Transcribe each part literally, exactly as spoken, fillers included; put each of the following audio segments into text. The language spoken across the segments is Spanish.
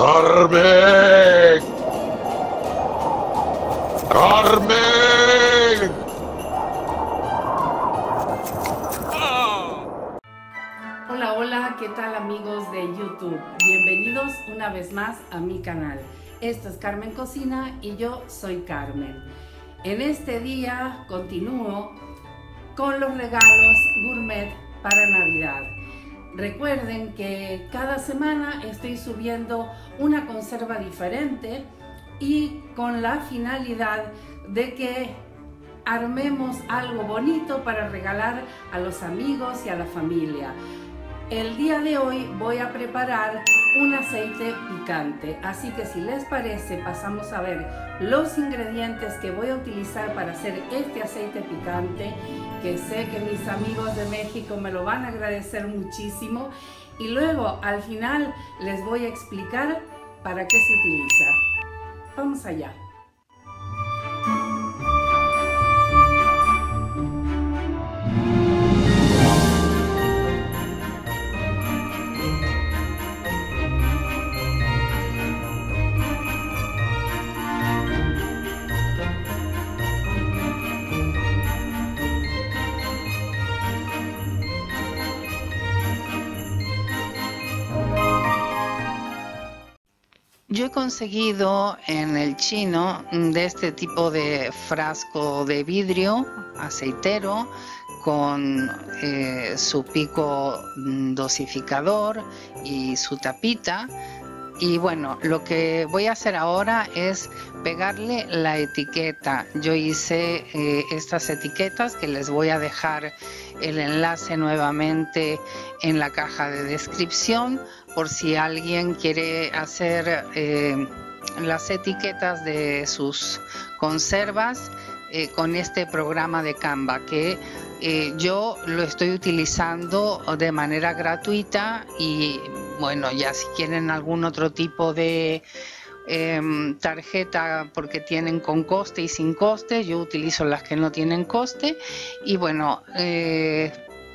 ¡Carmen! ¡Carmen! Hola, hola, ¿qué tal amigos de YouTube? Bienvenidos una vez más a mi canal. Esto es Carmen Cocina y yo soy Carmen. En este día continúo con los regalos gourmet para Navidad. Recuerden que cada semana estoy subiendo una conserva diferente y con la finalidad de que armemos algo bonito para regalar a los amigos y a la familia. El día de hoy voy a preparar un aceite picante, así que si les parece pasamos a ver los ingredientes que voy a utilizar para hacer este aceite picante, que sé que mis amigos de México me lo van a agradecer muchísimo, y luego al final les voy a explicar para qué se utiliza. Vamos allá. Yo he conseguido en el chino de este tipo de frasco de vidrio aceitero con eh, su pico dosificador y su tapita. Y bueno, lo que voy a hacer ahora es pegarle la etiqueta. Yo hice eh, estas etiquetas que les voy a dejar el enlace nuevamente en la caja de descripción por si alguien quiere hacer eh, las etiquetas de sus conservas eh, con este programa de Canva, que eh, yo lo estoy utilizando de manera gratuita. Y bueno, ya si quieren algún otro tipo de eh, tarjeta, porque tienen con coste y sin coste, yo utilizo las que no tienen coste. Y bueno, eh,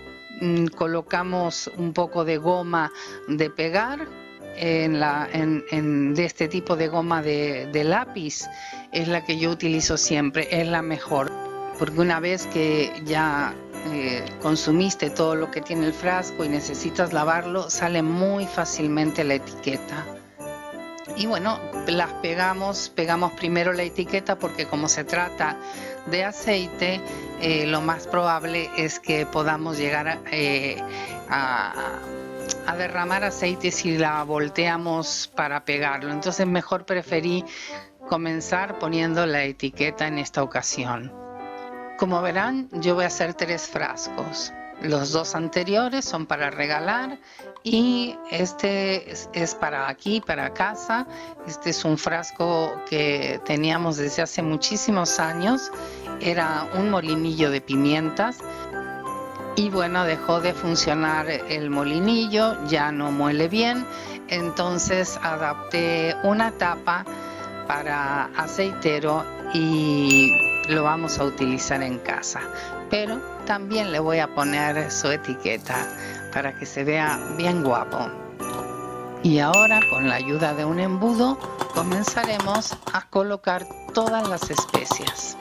colocamos un poco de goma de pegar en la, en, en, de este tipo de goma de, de lápiz. Es la que yo utilizo siempre, es la mejor, porque una vez que ya eh, consumiste todo lo que tiene el frasco y necesitas lavarlo, sale muy fácilmente la etiqueta. Y bueno, las pegamos, pegamos primero la etiqueta porque como se trata de aceite, eh, lo más probable es que podamos llegar a, eh, a, a derramar aceite si la volteamos para pegarlo. Entonces mejor preferí comenzar poniendo la etiqueta en esta ocasión. Como verán, yo voy a hacer tres frascos. Los dos anteriores son para regalar y este es, es para aquí, para casa. Este es un frasco que teníamos desde hace muchísimos años. Era un molinillo de pimientas y bueno, dejó de funcionar el molinillo, ya no muele bien. Entonces adapté una tapa para aceitero y lo vamos a utilizar en casa, pero también le voy a poner su etiqueta para que se vea bien guapo. Y ahora, con la ayuda de un embudo, comenzaremos a colocar todas las especias.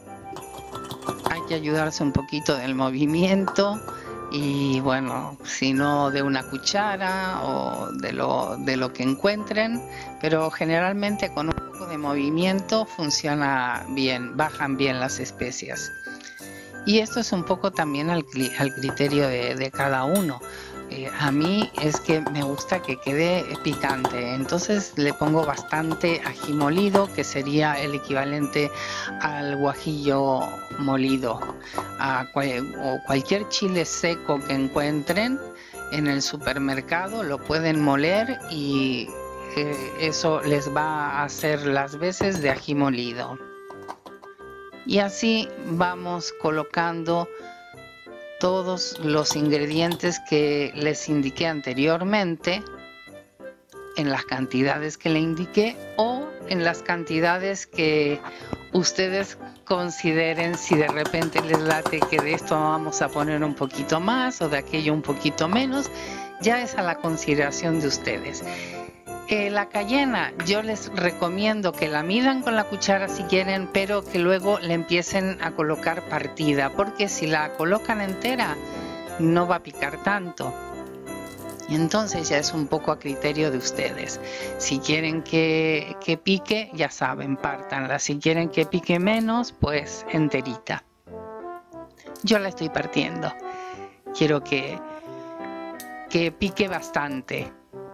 Hay que ayudarse un poquito del movimiento y bueno, si no, de una cuchara o de lo, de lo que encuentren, pero generalmente con un poco de movimiento funciona bien, bajan bien las especias. Y esto es un poco también al, al criterio de, de cada uno. Eh, a mí es que me gusta que quede picante, entonces le pongo bastante ají molido, que sería el equivalente al guajillo molido, a cual, o cualquier chile seco que encuentren en el supermercado, lo pueden moler y eh, eso les va a hacer las veces de ají molido. Y así vamos colocando todos los ingredientes que les indiqué anteriormente en las cantidades que le indiqué o en las cantidades que ustedes consideren. Si de repente les late que de esto vamos a poner un poquito más o de aquello un poquito menos, ya es a la consideración de ustedes. Eh, la cayena, yo les recomiendo que la midan con la cuchara si quieren, pero que luego le empiecen a colocar partida, porque si la colocan entera no va a picar tanto. Y entonces ya es un poco a criterio de ustedes. Si quieren que, que pique, ya saben, pártanla. Si quieren que pique menos, pues enterita. Yo la estoy partiendo. Quiero que, que pique bastante.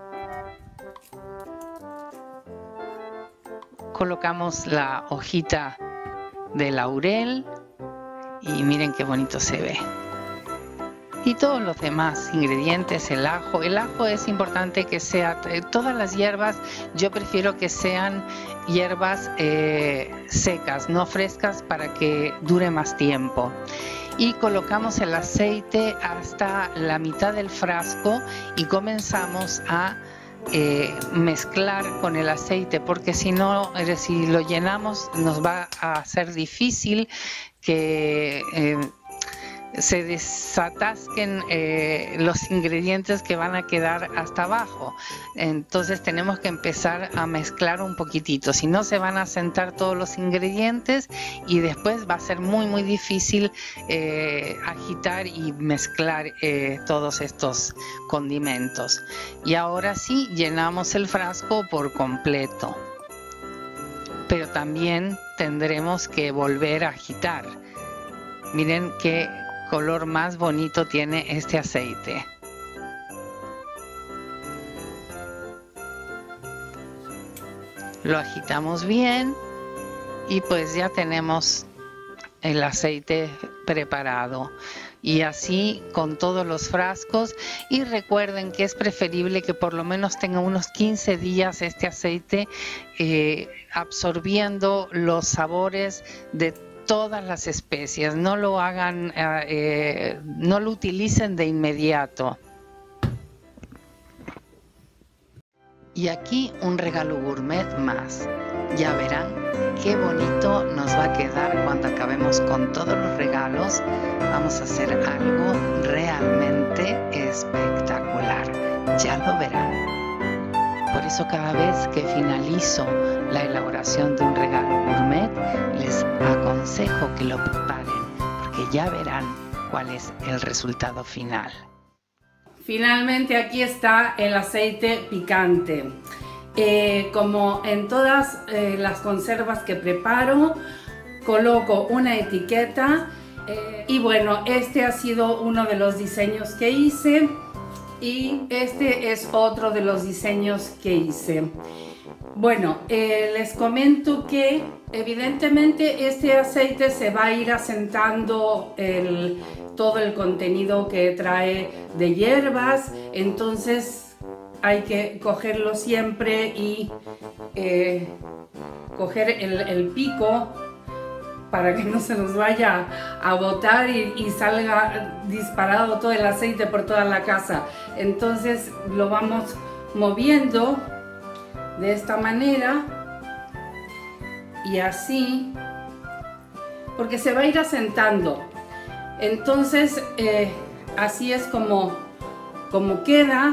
Colocamos la hojita de laurel y miren qué bonito se ve. Y todos los demás ingredientes, el ajo. El ajo es importante que sea, eh, todas las hierbas, yo prefiero que sean hierbas eh, secas, no frescas, para que dure más tiempo. Y colocamos el aceite hasta la mitad del frasco y comenzamos a eh, mezclar con el aceite, porque si no, eh, si lo llenamos nos va a ser difícil que eh, se desatasquen eh, los ingredientes que van a quedar hasta abajo. Entonces tenemos que empezar a mezclar un poquitito, si no se van a sentar todos los ingredientes y después va a ser muy muy difícil eh, agitar y mezclar eh, todos estos condimentos. Y ahora sí, llenamos el frasco por completo, pero también tendremos que volver a agitar. Miren qué color más bonito tiene este aceite. Lo agitamos bien y pues ya tenemos el aceite preparado. Y así con todos los frascos. Y recuerden que es preferible que por lo menos tenga unos quince días este aceite eh, absorbiendo los sabores de todas las especias. No lo hagan, eh, no lo utilicen de inmediato. Y aquí un regalo gourmet más. Ya verán qué bonito nos va a quedar cuando acabemos con todos los regalos. Vamos a hacer algo realmente espectacular. Ya lo verán. Por eso cada vez que finalizo la elaboración de un regalo gourmet, les aconsejo que lo preparen, porque ya verán cuál es el resultado final. Finalmente aquí está el aceite picante. Eh, como en todas eh, las conservas que preparo, coloco una etiqueta eh, y bueno, este ha sido uno de los diseños que hice. Y este es otro de los diseños que hice. Bueno, eh, les comento que evidentemente este aceite se va a ir asentando el, todo el contenido que trae de hierbas. Entonces hay que cogerlo siempre y eh, coger el, el pico para que no se nos vaya a botar y, y salga disparado todo el aceite por toda la casa. Entonces lo vamos moviendo de esta manera y así, porque se va a ir asentando. Entonces eh, así es como, como queda.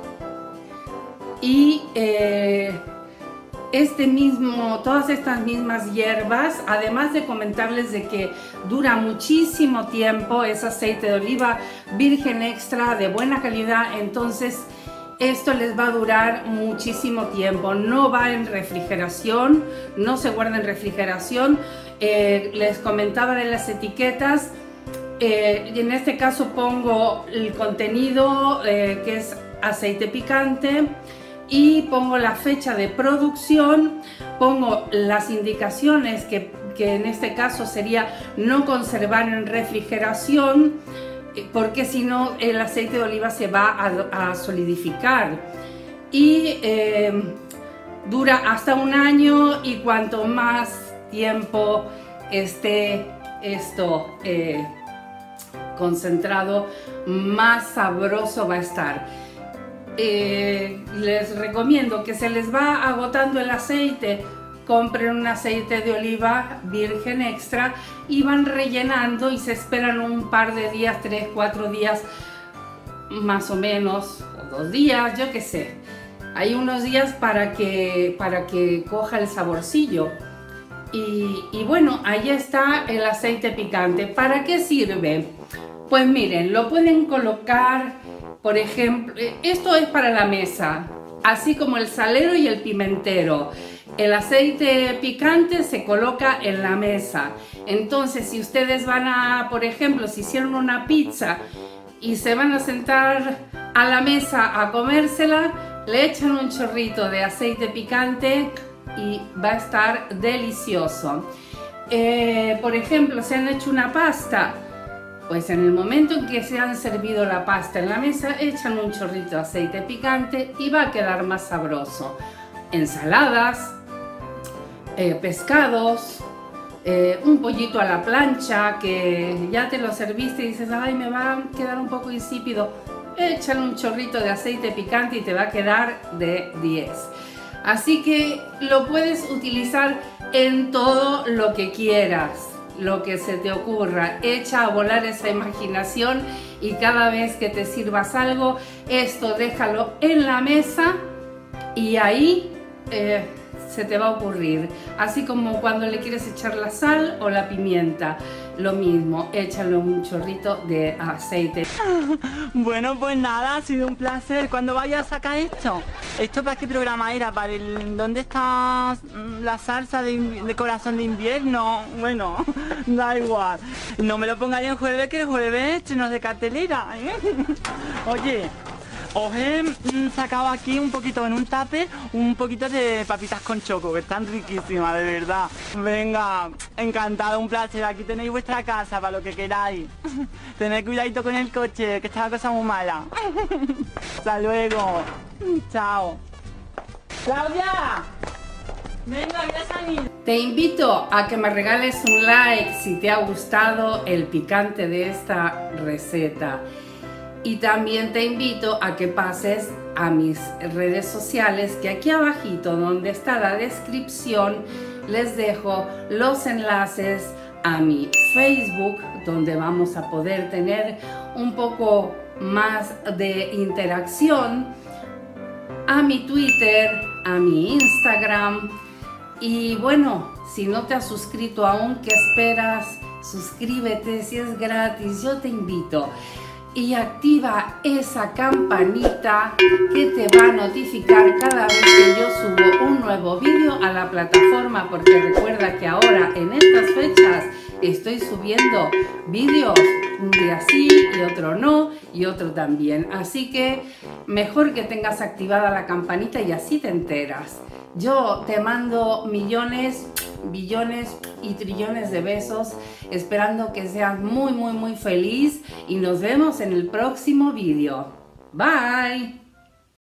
Y eh, este mismo, todas estas mismas hierbas, además de comentarles de que dura muchísimo tiempo, es aceite de oliva virgen extra de buena calidad, entonces esto les va a durar muchísimo tiempo. No va en refrigeración, no se guarda en refrigeración. Eh, les comentaba de las etiquetas, eh, en este caso pongo el contenido eh, que es aceite picante, y pongo la fecha de producción, pongo las indicaciones que, que en este caso sería no conservar en refrigeración, porque si no el aceite de oliva se va a, a solidificar, y eh, dura hasta un año, y cuanto más tiempo esté esto eh, concentrado, más sabroso va a estar. Eh, les recomiendo que se les va agotando el aceite, compren un aceite de oliva virgen extra y van rellenando y se esperan un par de días, tres, cuatro días más o menos, o dos días, yo qué sé. hay unos días para que, para que coja el saborcillo. Y, y bueno, ahí está el aceite picante. ¿Para qué sirve? Pues miren, lo pueden colocar, por ejemplo, esto es para la mesa, así como el salero y el pimentero. El aceite picante se coloca en la mesa. Entonces, si ustedes van a, por ejemplo, si hicieron una pizza y se van a sentar a la mesa a comérsela, le echan un chorrito de aceite picante y va a estar delicioso. Eh, por ejemplo, si han hecho una pasta, pues en el momento en que se han servido la pasta en la mesa, echan un chorrito de aceite picante y va a quedar más sabroso. Ensaladas, eh, pescados, eh, un pollito a la plancha que ya te lo serviste y dices, ay, me va a quedar un poco insípido, échale un chorrito de aceite picante y te va a quedar de diez. Así que lo puedes utilizar en todo lo que quieras, lo que se te ocurra. Echa a volar esa imaginación y cada vez que te sirvas algo, esto déjalo en la mesa y ahí eh, se te va a ocurrir. Así como cuando le quieres echar la sal o la pimienta, lo mismo, échale un chorrito de aceite. Bueno, pues nada, ha sido un placer. ¿Cuándo vayas a sacar esto? ¿Esto para qué programa era? ¿Para el dónde está la salsa de, de corazón de invierno? Bueno, da igual. No me lo pongáis en jueves, que el jueves estrenos de cartelera, ¿eh? Oye, os he mm, sacado aquí un poquito en un tupper, un poquito de papitas con choco, que están riquísimas, de verdad. Venga, encantado, un placer. Aquí tenéis vuestra casa para lo que queráis. Tened cuidadito con el coche, que está la cosa muy mala. Hasta luego. Chao. ¡Claudia! Venga, voy a salir. Te invito a que me regales un like si te ha gustado el picante de esta receta. Y también te invito a que pases a mis redes sociales, que aquí abajito donde está la descripción les dejo los enlaces a mi Facebook, donde vamos a poder tener un poco más de interacción, a mi Twitter, a mi Instagram. Y bueno, si no te has suscrito aún, ¿qué esperas? Suscríbete, si es gratis, yo te invito. Y activa esa campanita que te va a notificar cada vez que yo subo un nuevo vídeo a la plataforma, porque recuerda que ahora en estas fechas estoy subiendo vídeos un día sí y otro no y otro también, así que mejor que tengas activada la campanita y así te enteras. Yo te mando millones, billones y trillones de besos, esperando que seas muy muy muy feliz y nos vemos en el próximo vídeo. Bye.